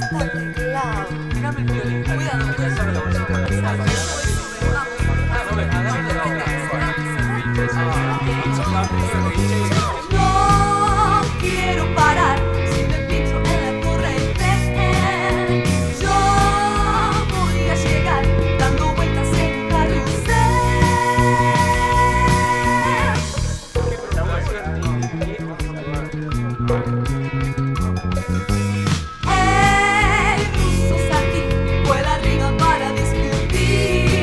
Al teclado. Tirame el violín. Cuidado, No quiero parar si me piso en la corriente. Yo voy a llegar dando vueltas en un carrusel. El ruso Sati vuela arriba para discutir.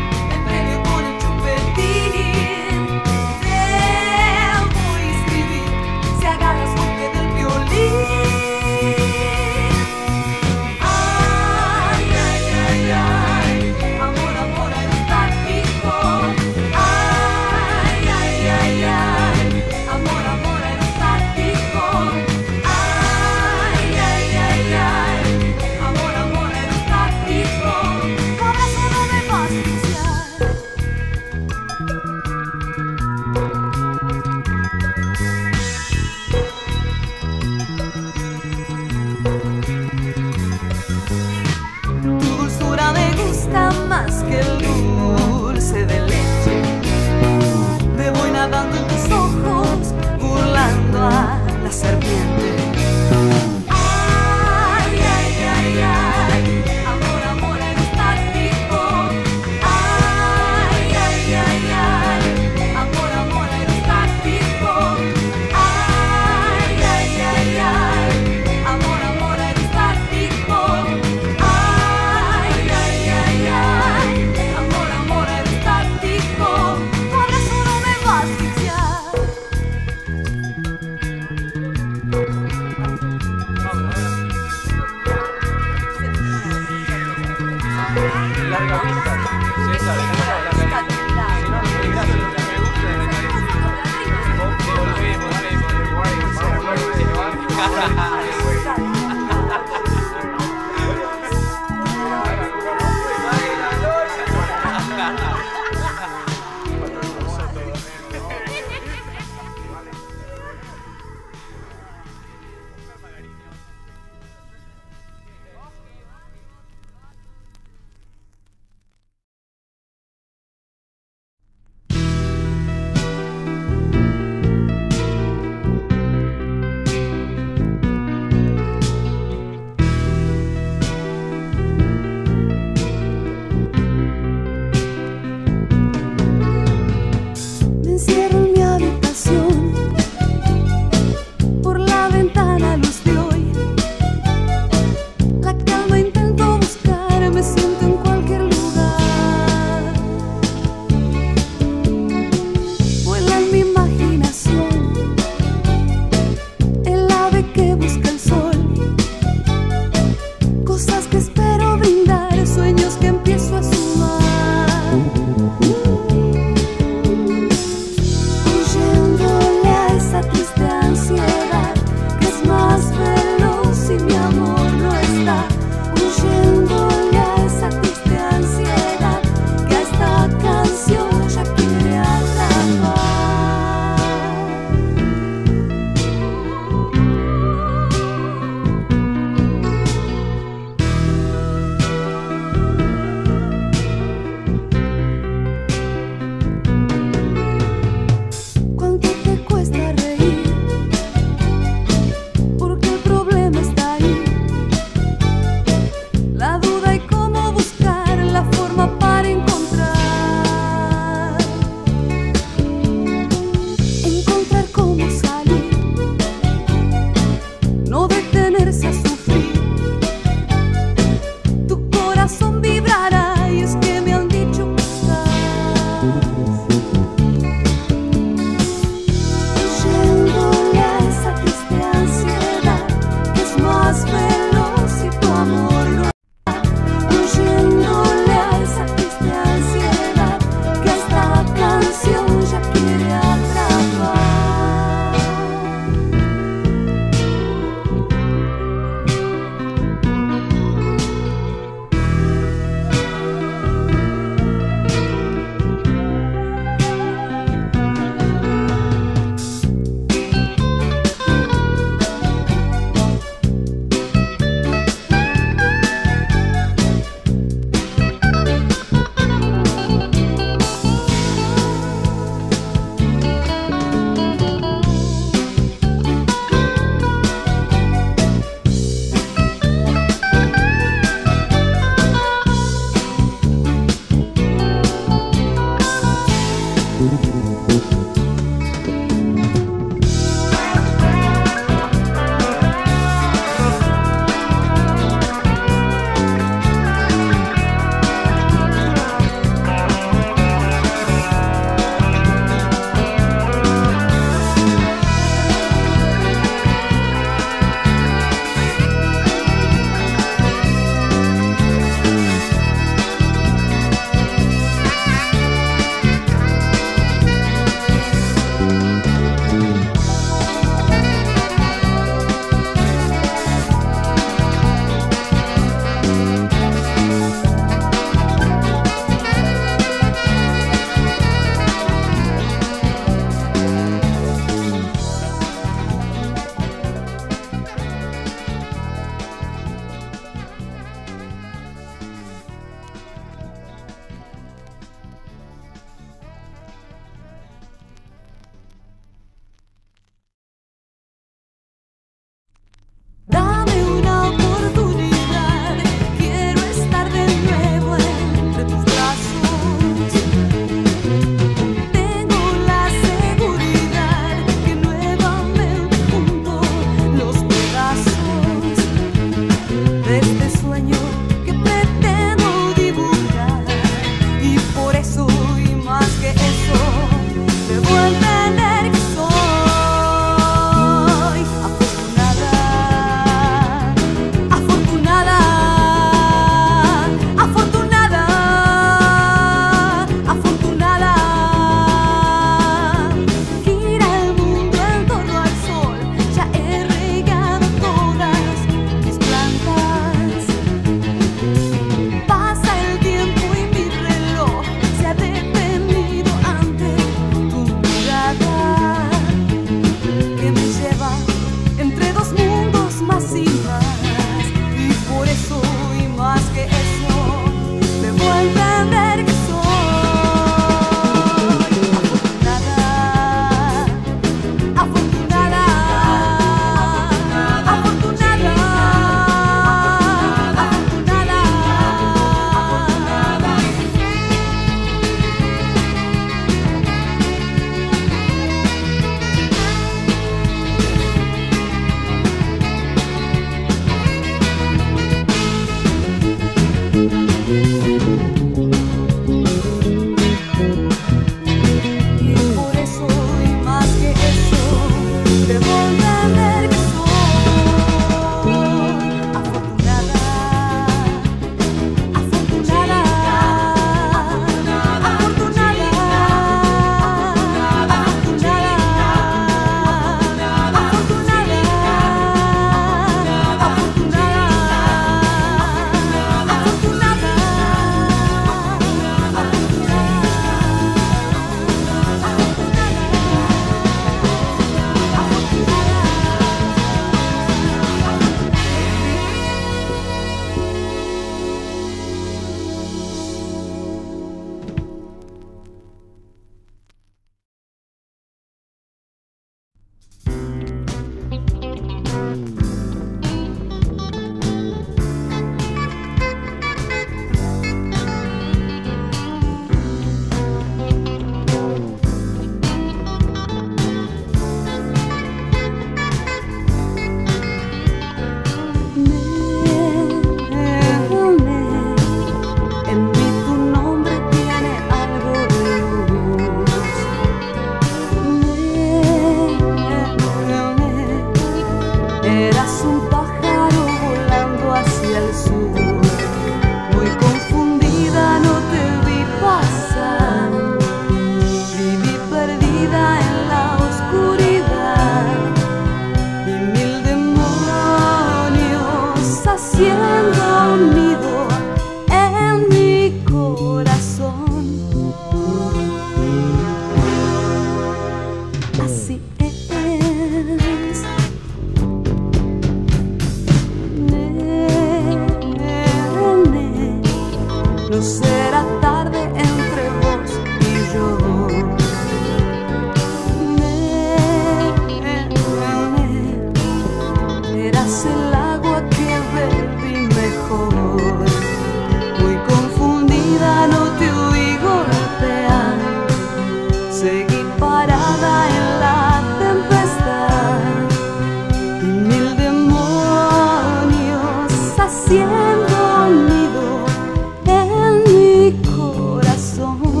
seguí parada en la tempestad, y 1000 demonios haciendo nido en mi corazón.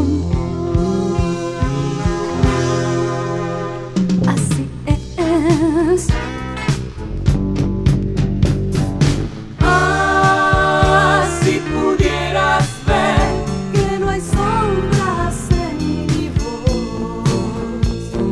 Así es. Si pudieras ver que no hay sombras en mi voz,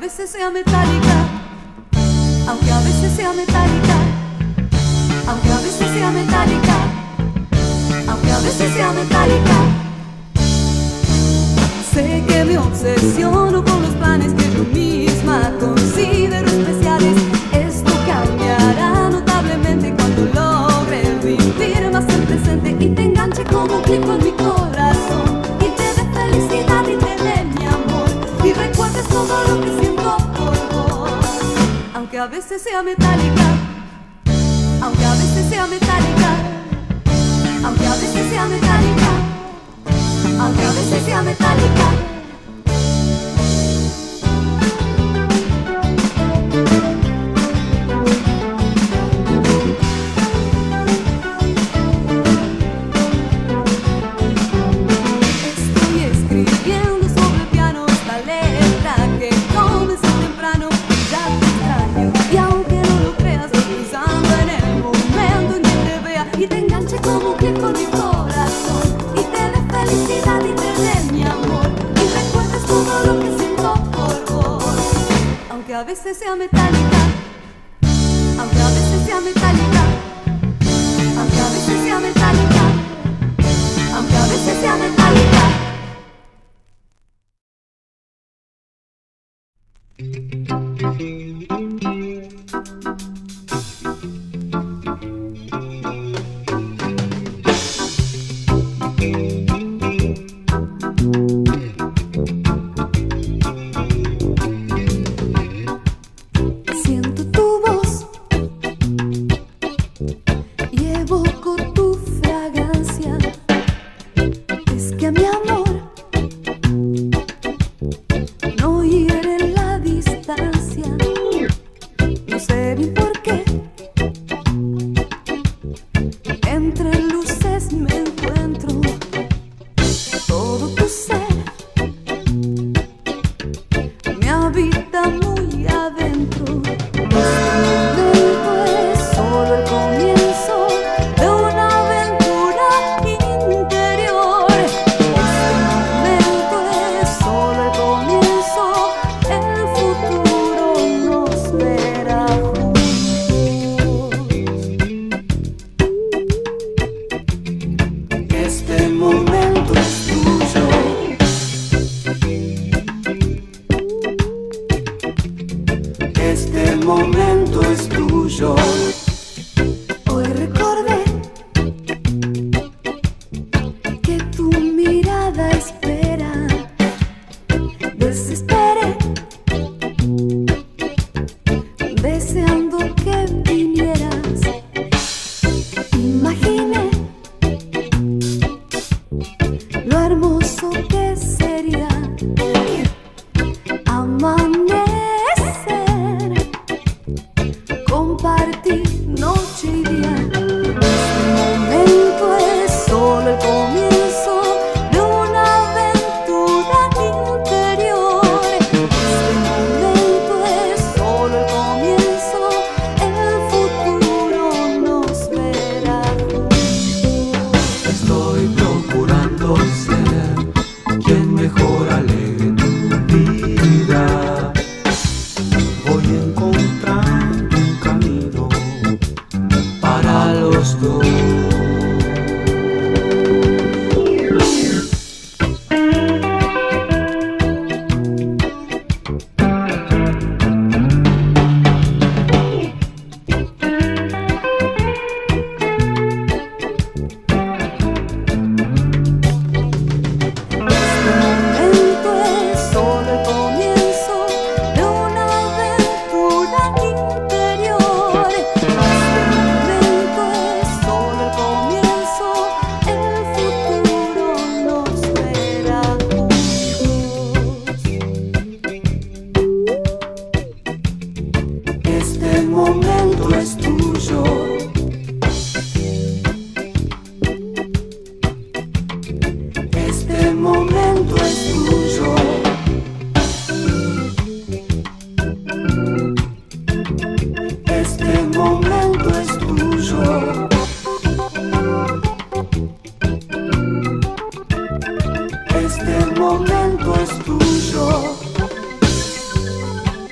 veces sea metálica, aunque a veces sea metálica, aunque a veces sea metálica, aunque a veces sea metálica. Sé que me obsesiono con los planes que yo misma considero especiales. Esto cambiará notablemente cuando logres vivir más el presente y te enganche como un clic en mi corazón y te dé felicidad y te dé mi amor y recuerdes todo lo que siento por vos. Aunque a veces sea metálica, aunque a veces sea metálica, aunque a veces sea metálica, aunque a veces sea metálica. Estoy escribiendo sobre el piano esta letra que comenzó temprano. Ya te extraño y aunque no lo creas, estoy pensando en el momento en que te vea y te enganche como un clic con mi corazón y te dé felicidad y te dé mi amor y recuerdes todo lo que siento por vos. Aunque a veces sea metálica, aunque a veces sea metálica, aunque a veces sea metálica, aunque a veces sea metálica. Siento tu voz y evoco tu fragancia. Es que mi amor no hiere la distancia. No sé bien por qué entre luces me encuentro. Todo tu ser me habita muy adentro. Este momento es solo el comienzo de una aventura interior. Este momento es solo el comienzo, el futuro nos verá juntos. Este momento es tuyo. Este momento es tuyo. Hoy recordé que tu mirada espera. Desesperé, deseando que vinieras. Imaginé lo hermoso que sería amanecer, compartir noche y día. Este momento es solo el comienzo de una aventura interior. Este momento es solo el comienzo, el futuro nos verá juntos. Estoy procurando ser quien mejor alegre tu vida. Voy encontrando un camino para los dos. Este momento es solo el comienzo de una aventura interior. Este momento es solo el comienzo, el futuro nos verá juntos. Este momento es tuyo. Este momento es tuyo. Este momento es tuyo. Este momento es tuyo.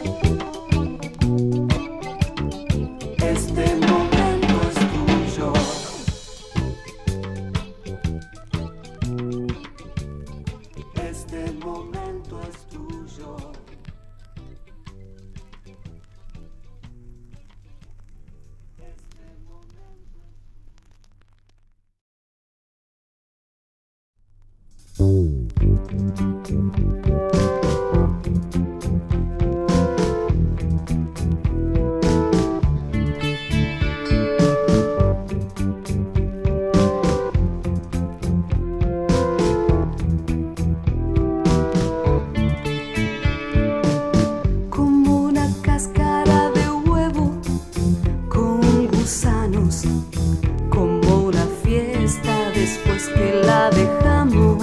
Como una fiesta después que la dejamos,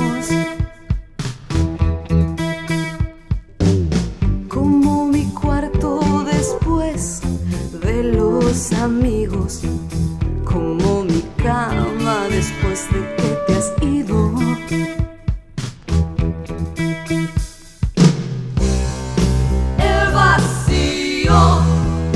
como mi cuarto después de los amigos, como mi cama después de que te has ido. El vacío.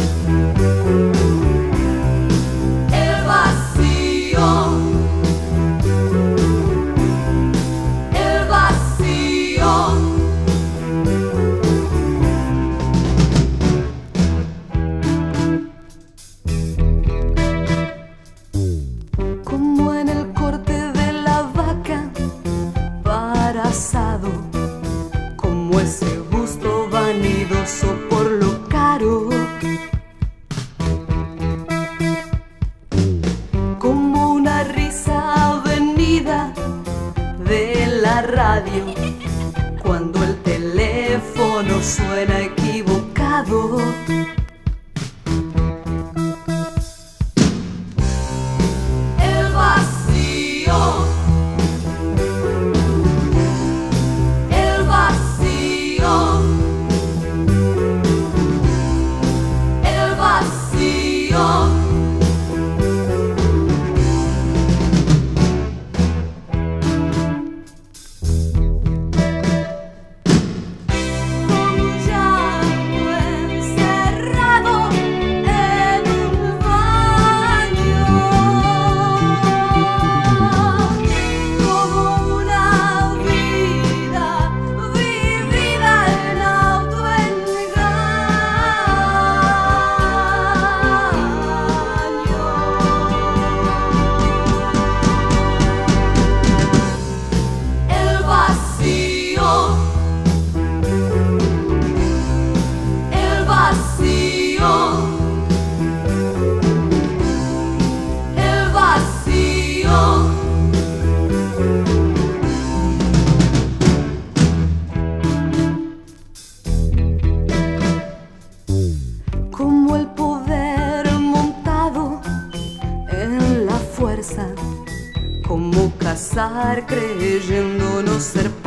Como en el corte de la vaca para asado, como ese gusto vanidoso por lo caro, como una risa venida de la radio cuando el teléfono suena equivocado. Como el poder montado en la fuerza, como cazar creyendo no ser